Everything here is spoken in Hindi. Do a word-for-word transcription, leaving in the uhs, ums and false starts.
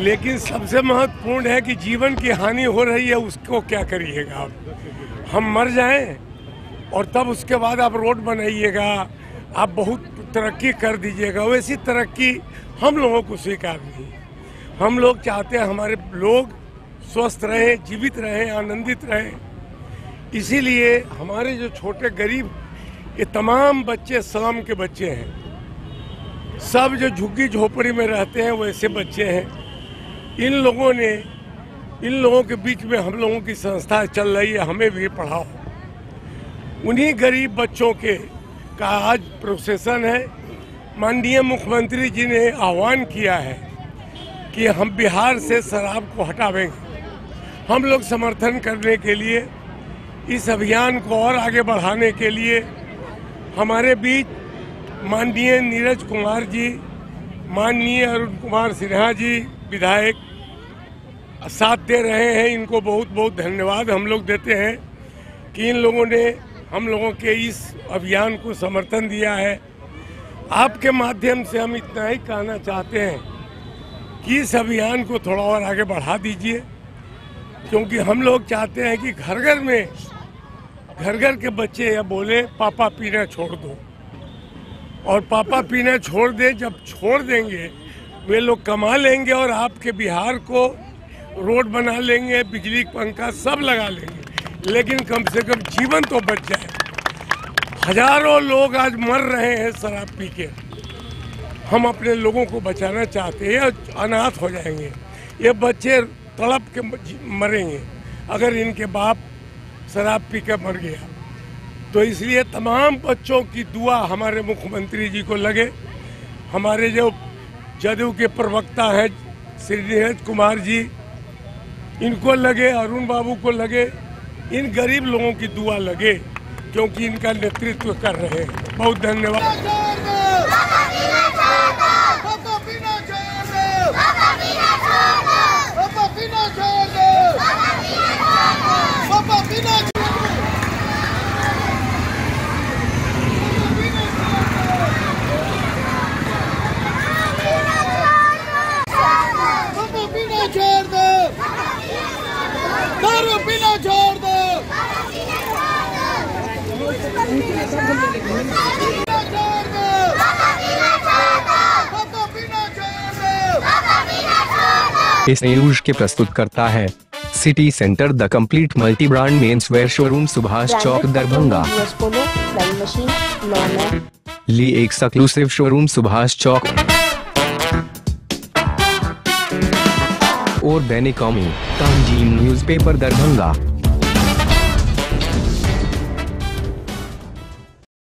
लेकिन सबसे महत्वपूर्ण है कि जीवन की हानि हो रही है, उसको क्या करिएगा आप। हम मर जाएं और तब उसके बाद आप रोड बनाइएगा, आप बहुत तरक्की कर दीजिएगा, वैसी तरक्की हम लोगों को स्वीकार नहीं। हम लोग चाहते हैं हमारे लोग स्वस्थ रहें, जीवित रहें, आनंदित रहें। इसीलिए हमारे जो छोटे गरीब ये तमाम बच्चे स्लम के बच्चे हैं, सब जो झुग्गी झोपड़ी में रहते हैं वैसे बच्चे हैं। इन लोगों ने इन लोगों के बीच में हम लोगों की संस्था चल रही है, हमें भी पढ़ाओ। उन्हीं गरीब बच्चों के का आज प्रोसेसन है। माननीय मुख्यमंत्री जी ने आह्वान किया है कि हम बिहार से शराब को हटावेंगे। हम लोग समर्थन करने के लिए इस अभियान को और आगे बढ़ाने के लिए हमारे बीच माननीय नीरज कुमार जी, माननीय अरुण कुमार सिन्हा जी विधायक साथ दे रहे हैं। इनको बहुत बहुत धन्यवाद हम लोग देते हैं कि इन लोगों ने हम लोगों के इस अभियान को समर्थन दिया है। आपके माध्यम से हम इतना ही कहना चाहते हैं कि इस अभियान को थोड़ा और आगे बढ़ा दीजिए, क्योंकि हम लोग चाहते हैं कि घर घर में घर घर के बच्चे या बोले पापा पीना छोड़ दो, और पापा पीना छोड़ दे। जब छोड़ देंगे वे लोग कमा लेंगे और आपके बिहार को रोड बना लेंगे, बिजली पंखा सब लगा लेंगे, लेकिन कम से कम जीवन तो बच जाए। हजारों लोग आज मर रहे हैं शराब पी के। हम अपने लोगों को बचाना चाहते हैं, अनाथ हो जाएंगे ये बच्चे, तड़प के मरेंगे अगर इनके बाप शराब पी के मर गया। तो इसलिए तमाम बच्चों की दुआ हमारे मुख्यमंत्री जी को लगे, हमारे जो जदयू के प्रवक्ता हैं श्री नीरज कुमार जी, इनको लगे, अरुण बाबू को लगे, इन गरीब लोगों की दुआ लगे, क्योंकि इनका नेतृत्व कर रहे हैं। बहुत धन्यवाद। इस न्यूज के प्रस्तुत करता है city centre the complete multi brand men's wear showroom, Subhash Chowk, Darbhanga. Lee exclusive showroom, Subhash Chowk. और दैनिक कौमी, तंजीम न्यूज़पेपर, दरभंगा।